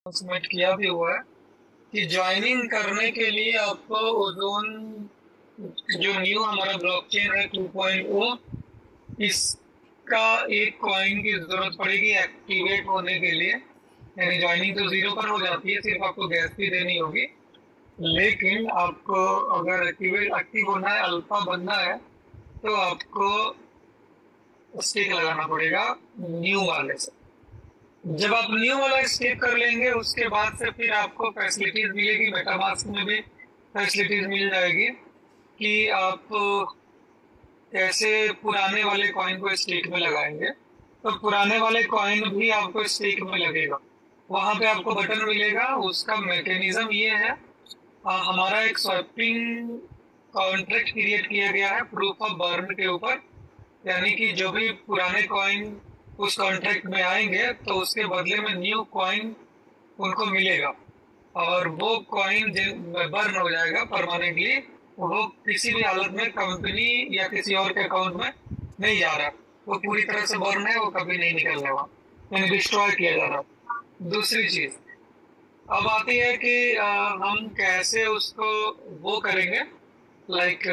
Submit किया भी हुआ है कि ज्वाइनिंग करने के लिए आपको ओजोन जो न्यू हमारा ब्लॉकचेन है 2.0 इसका एक कॉइन की जरूरत पड़ेगी एक्टिवेट होने के लिए। यानी ज्वाइनिंग तो 0 पर हो जाती है, सिर्फ आपको गैस भी देनी होगी। लेकिन आपको अगर एक्टिव होना है, अल्फा बनना है, तो आपको स्टिक लगाना पड़ेगा न्यू वाले से। जब आप न्यू वाला स्टेप कर लेंगे उसके बाद से फिर आपको फैसिलिटीज मिलेगी, मेटामास्क में भी फैसिलिटीज मिल जाएगी कि आप कैसे पुराने वाले कॉइन को स्टेक में लगाएंगे। तो पुराने वाले कॉइन भी आपको स्टेक में लगेगा, वहां पे आपको बटन मिलेगा। उसका मैकेनिज्म ये है, हमारा एक स्वैपिंग कॉन्ट्रैक्ट क्रिएट किया गया है प्रूफ ऑफ बर्न के ऊपर। यानी कि जो भी पुराने कॉइन उस कॉन्ट्रैक्ट में आएंगे तो उसके बदले में न्यू कॉइन उनको मिलेगा, और वो कॉइन बर्न हो जाएगा परमानेंटली। वो किसी भी हालत में कंपनी या किसी और के अकाउंट में नहीं जा रहा, वो पूरी तरह से बर्न है, वो कभी नहीं निकलने वाला, यानी डिस्ट्रॉय किया जा रहा। दूसरी चीज अब आती है कि हम कैसे उसको वो करेंगे, लाइक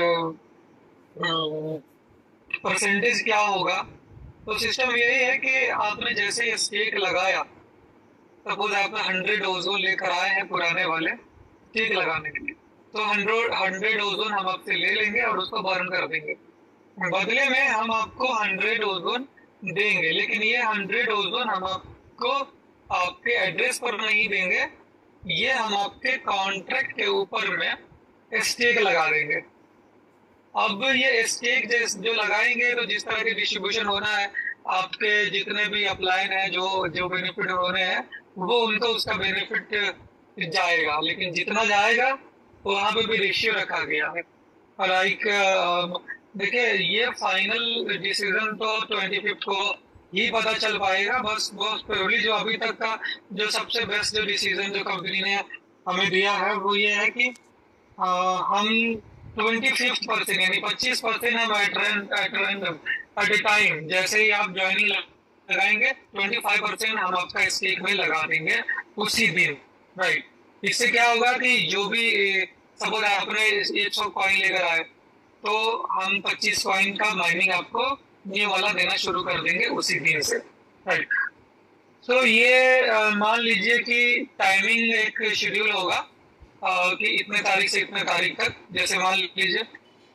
परसेंटेज क्या होगा। तो सिस्टम यही है कि आपने जैसे स्टेक लगाया, सपोज आपने 100 ओजोन लेकर आए हैं पुराने वाले स्टेक लगाने के लिए, तो 100 ओजोन हम आपसे ले लेंगे और उसको बर्न कर देंगे। बदले में हम आपको 100 ओजोन देंगे, लेकिन ये 100 ओजोन हम आपको आपके एड्रेस पर नहीं देंगे, ये हम आपके कॉन्ट्रैक्ट के ऊपर में स्टेक लगा देंगे। अब ये स्टेक जो लगाएंगे तो जिस तरह की डिस्ट्रीब्यूशन होना है, आपके जितने भी अपलाइन है, जो जो बेनिफिट होने हैं, वो उनको उसका बेनिफिट जाएगा। लेकिन जितना जाएगा वहां पे भी रेशियो रखा गया है। लाइक देखिए, ये फाइनल डिसीजन तो 25 को ही पता चल पाएगा। बस बस प्योरली जो अभी तक का जो सबसे बेस्ट जो डिसीजन जो कंपनी ने हमें दिया है वो ये है कि हम 25% यानी 25% हम एट ए टाइम, जैसे ही आप ज्वाइनिंग लगाएंगे 25% हम आपका स्टेक में लगा देंगे उसी दिन। राइट, इससे क्या होगा कि जो भी सपोज आपने 100 कॉइन लेकर आए, तो हम 25 कॉइन का माइनिंग आपको ये वाला देना शुरू कर देंगे उसी दिन से। राइट, तो ये मान लीजिए कि टाइमिंग एक शेड्यूल होगा, कि इतने तारीख से इतने तारीख तक, जैसे मान लीजिए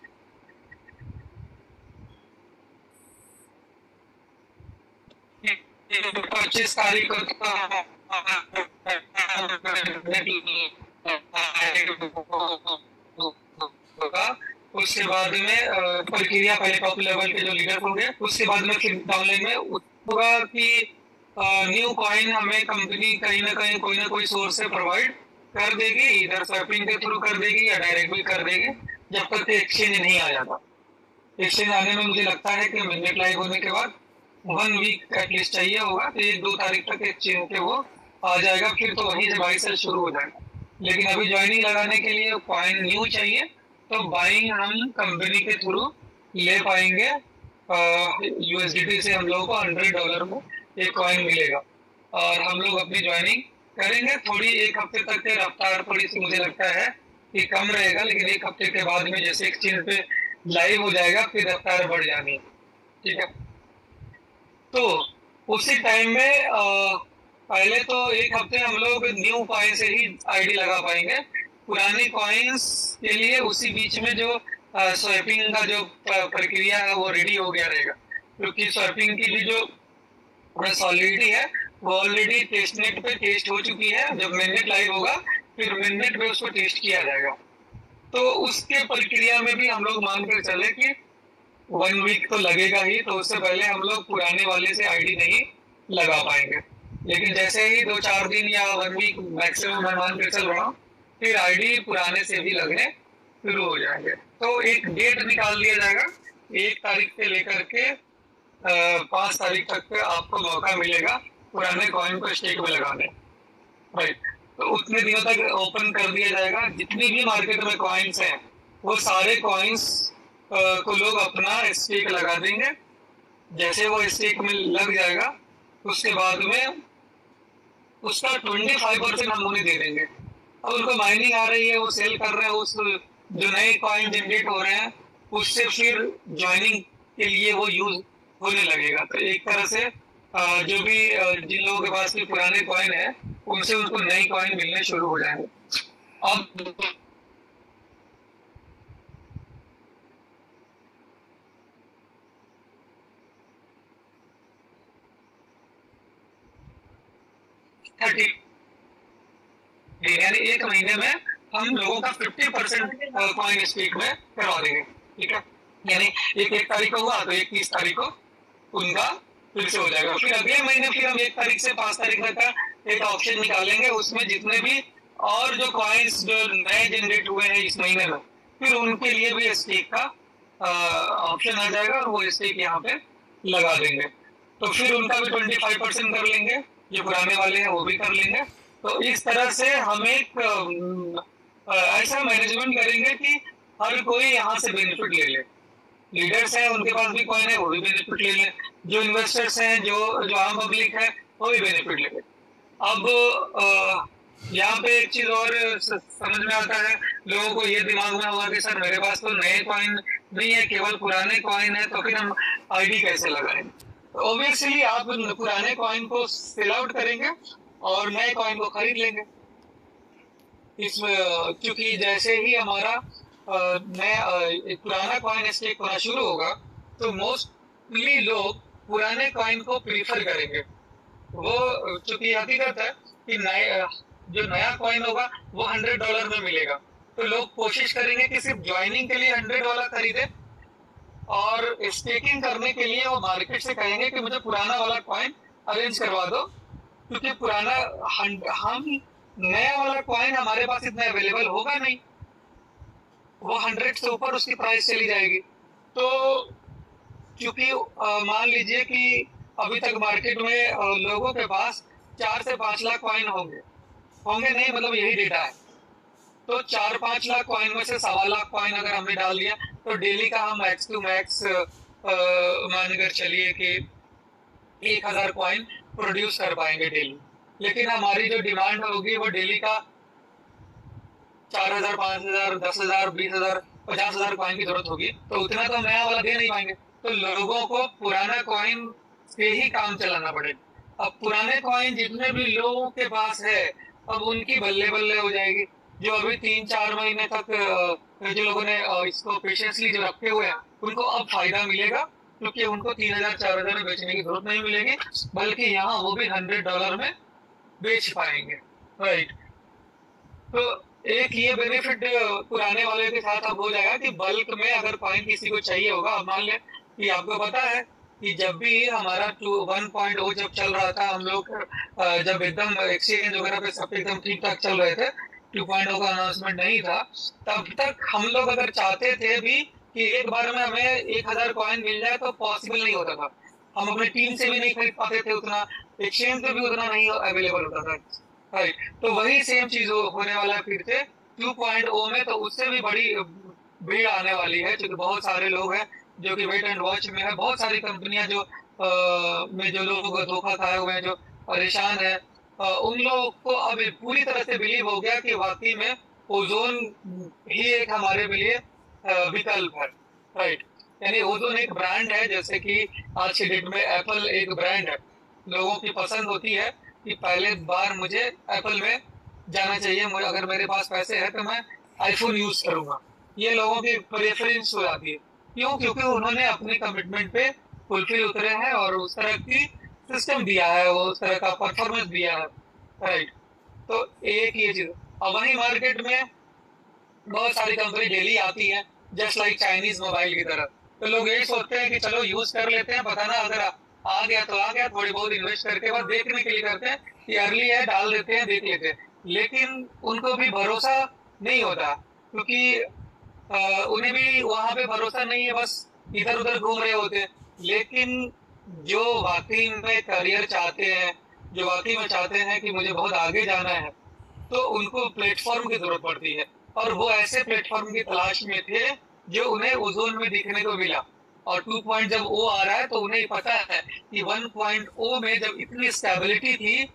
25 तारीख होगा। उसके बाद में प्रक्रिया पहले टॉप लेवल के जो लीडर होंगे, उसके बाद में फिर डाउनलाइन में होगा कि न्यू कॉइन हमें कंपनी कहीं ना कोई सोर्स से प्रोवाइड कर देगी, इधर स्वैपिंग के थ्रू कर देगी या डायरेक्ट भी कर देगी, जब तक एक्सचेंज नहीं आ जाता। एक्सचेंज आने में मुझे लगता है कि मिनट लाइव होने के बाद 1 वीक एटलीस्ट चाहिए होगा, तो 1-2 तारीख तक एक्सचेंज के वो आ जाएगा, फिर तो वहीं से बाई सेल शुरू हो जाएगा। लेकिन अभी ज्वाइनिंग लगाने के लिए कॉइन न्यू चाहिए, तो बाइंग हम कंपनी के थ्रू ले पाएंगे। यूएसडीटी से हम लोगों को $100 में एक कॉइन मिलेगा, और हम लोग अपनी ज्वाइनिंग करेंगे। थोड़ी एक हफ्ते तक के रफ्तार थोड़ी सी मुझे लगता है कि कम रहेगा, लेकिन एक हफ्ते के बाद में जैसे एक्सचेंज पे लाइव हो जाएगा फिर रफ्तार बढ़ जानी है। ठीक है, तो उसी टाइम में पहले तो एक हफ्ते हम लोग न्यू कॉइन से ही आईडी लगा पाएंगे। पुराने कॉइन्स के लिए उसी बीच में जो स्वैपिंग का जो प्रक्रिया है वो रेडी हो गया रहेगा, क्योंकि स्वैपिंग की भी जो सॉलिडिटी है वो ऑलरेडी टेस्टनेट पे टेस्ट हो चुकी है। जब मिनट लाइव होगा फिर मिनट पे उसको टेस्ट किया जाएगा। तो उसके प्रक्रिया में भी हम लोग मान कर चले कि 1 वीक तो लगेगा ही, तो उससे पहले हम लोग पुराने वाले से आईडी नहीं लगा पाएंगे। लेकिन जैसे ही 2-4 दिन या 1 वीक मैक्सिमम मैं मान के चल रहा हूँ, फिर आईडी पुराने से भी लगने शुरू हो जाएंगे। तो एक डेट निकाल दिया जाएगा, 1 तारीख से लेकर के 5 तारीख तक आपको मौका मिलेगा पुराने कॉइन को स्टेक में लगाने। राइट, तो उतने दिनों तक ओपन कर दिया जाएगा। जितनी भी मार्केट में कॉइन्स हैं वो सारे कॉइन्स को लोग अपना स्टेक लगा देंगे। जैसे वो स्टेक में लग जाएगा उसके बाद में उसका 25% हम उन्हें दे देंगे। अब उनको माइनिंग आ रही है, वो सेल कर रहे हैं, उस जो नए कॉइन जनरेट हो रहे हैं उससे फिर ज्वाइनिंग के लिए वो यूज होने लगेगा। तो एक तरह से जो भी जिन लोगों के पास भी पुराने कॉइन है उनसे उनको नई कॉइन मिलने शुरू हो जाएंगे। अब 30 यानी एक महीने में हम लोगों का 50% कॉइन स्टेक में करवा देंगे। ठीक है, यानी एक तारीख को हुआ तो 31 तारीख को उनका फिर से हो जाएगा। फिर अगले महीने फिर हम 1 तारीख से 5 तारीख तक का एक ऑप्शन निकालेंगे, उसमें जितने भी और जो कॉइन्स जो नए जनरेट हुए हैं इस महीने में फिर उनके लिए भी स्टेक का ऑप्शन आ जाएगा और वो स्टेक यहाँ पे लगा देंगे। तो फिर उनका भी 25% कर लेंगे, जो पुराने वाले हैं वो भी कर लेंगे। तो इस तरह से हम एक ऐसा मैनेजमेंट करेंगे कि हर कोई यहाँ से बेनिफिट ले ले। लीडर्स हैं उनके पास भी कॉइन है वो भी बेनिफिट ले लें, जो इन्वेस्टर्स हैं जो जो आम पब्लिक है वो भी बेनिफिट ले लें। अब यहाँ पे एक चीज और समझ में आता है, लोगों को ये दिमाग में हुआ कि सर मेरे पास तो नए कॉइन नहीं है, केवल पुराने कॉइन है, तो फिर हम आईडी कैसे लगाएं। तो ऑब्वियसली आप पुराने कॉइन को सेल आउट करेंगे और नए कॉइन को खरीद लेंगे। इसमें क्योंकि जैसे ही हमारा नया पुराना कॉइन स्टेक होना शुरू होगा तो मोस्टली लोग पुराने कॉइन को प्रीफर करेंगे। वो चूंकि हकीकत है कि नए जो नया कॉइन होगा वो $100 में मिलेगा, तो लोग कोशिश करेंगे कि सिर्फ ज्वाइनिंग के लिए $100 खरीदे और स्टेकिंग करने के लिए वो मार्केट से कहेंगे कि मुझे पुराना वाला कॉइन अरेंज करवा दो, क्योंकि पुराना हम नया वाला कॉइन हमारे पास इतना अवेलेबल होगा नहीं, वो 100 से ऊपर उसकी प्राइस चली जाएगी। तो क्योंकि मान लीजिए कि अभी तक मार्केट में लोगों के पास 4 से 5 लाख कॉइन होंगे होंगे नहीं, मतलब यही डेटा है। तो 4-5 लाख कॉइन में से 1.25 लाख कॉइन अगर हमने डाल दिया तो डेली का हम मैक्स टू मैक्स मानकर चलिए कि 1000 कॉइन प्रोड्यूस कर पाएंगे डेली। लेकिन हमारी जो डिमांड होगी वो डेली का 4000, 5000, 10,000, 20,000, 50,000 कॉइन की जरूरत होगी, तो उतना तो नया वाला दे नहीं पाएंगे। तो लोगों को पुराना कॉइन से ही काम चलाना पड़ेगा। अब पुराने कॉइन जितने भी लोगों के पास है अब उनकी बल्ले बल्ले हो जाएगी। जो अभी 3-4 महीने तक जो लोगों ने इसको पेशेंसली जो रखे हुए हैं उनको अब फायदा मिलेगा, क्योंकि उनको 3000-4000 में बेचने की जरूरत नहीं मिलेगी, बल्कि यहाँ वो भी $100 में बेच पाएंगे। राइट, तो एक ये बेनिफिट पुराने वाले के साथ अब हो जाएगा कि बल्क में अगर कॉइन किसी को चाहिए होगा, अब मान ले कि आपको पता है कि जब भी हमारा 1.0 जब चल रहा था, हम लोग जब एकदम एक्सचेंज वगैरह पे सब एकदम ठीक ठाक चल रहे थे, 2.0 का अनाउंसमेंट नहीं था, तब तक हम लोग अगर चाहते थे भी कि एक बार में हमें 1000 कॉइन मिल जाए तो पॉसिबल नहीं होता था। हम अपने टीम से भी नहीं खरीद पाते थे उतना, एक्सचेंज पे भी उतना नहीं अवेलेबल होता था। राइट, तो वही सेम चीज होने वाला है फिर से 2.0 में। तो उससे भी बड़ी भीड़ आने वाली है, क्योंकि बहुत सारे लोग हैं जो कि वेट एंड वॉच में है, बहुत सारी कंपनियां जो में जो लोग धोखा खाए हुए हैं, जो परेशान है, उन लोगों को अब पूरी तरह से बिलीव हो गया कि वाकई में ओजोन ही एक हमारे लिए विकल्प है। राइट, यानी ओजोन एक ब्रांड है, जैसे कि आज की डेट में एप्पल एक ब्रांड है। लोगों की पसंद होती है कि पहले बार मुझे एप्पल में जाना चाहिए, मुझे अगर मेरे पास पैसे हैं तो मैं आईफोन यूज करूंगा, ये लोगों की प्रेफरेंस हो जाती है। क्यों? क्योंकि उन्होंने अपने कमिटमेंट पे फुलफिल उतरे हैं और उस तरह की सिस्टम दिया है, वो उस तरह का परफॉर्मेंस दिया है। राइट, तो एक ये चीज। अब वही मार्केट में बहुत सारी कंपनी डेली आती है, जस्ट लाइक चाइनीज मोबाइल की तरह। तो लोग यही सोचते हैं कि चलो यूज कर लेते हैं, पता ना अगर आ गया तो आ गया, थोड़ी बहुत इन्वेस्ट करके बाद देखने के लिए करते हैं कि अर्ली है डाल देते हैं, देख लेते हैं। लेकिन उनको भी भरोसा नहीं होता, क्योंकि उन्हें भी वहां पे भरोसा नहीं है, बस इधर उधर घूम रहे होते हैं। लेकिन जो वाकई में करियर चाहते हैं, जो वाकई में चाहते हैं कि मुझे बहुत आगे जाना है, तो उनको प्लेटफॉर्म की जरूरत पड़ती है, और वो ऐसे प्लेटफॉर्म की तलाश में थे जो उन्हें ओजोन में दिखने को मिला। और 2 जब ओ आ रहा है तो उन्हें पता है कि 1.0 में जब इतनी स्टेबिलिटी थी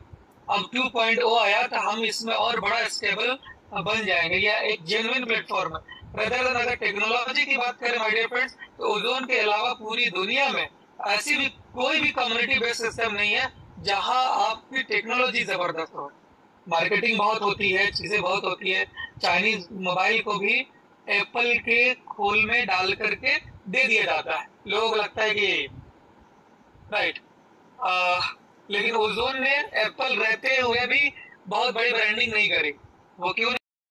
अब 2.0 आया तो हम इसमें और बड़ा स्टेबल बन जाएंगे, या एक जेन्युइन प्लेटफॉर्म है। रदर देन अगर टेक्नोलॉजी की बात करें माय डियर फ्रेंड्स, तो ओजोन के अलावा पूरी दुनिया में ऐसी भी कोई भी कम्युनिटी बेस्ड सिस्टम नहीं है जहां आपकी टेक्नोलॉजी जबरदस्त हो। मार्केटिंग बहुत होती है, चीजें बहुत होती है। चाइनीज मोबाइल को भी एप्पल के खोल में डाल करके दे दिया जाता है, लोगों को लगता है कि राइट। लेकिन ओजोन ने एप्पल रहते हुए भी बहुत बड़ी ब्रांडिंग नहीं करी। वो क्यों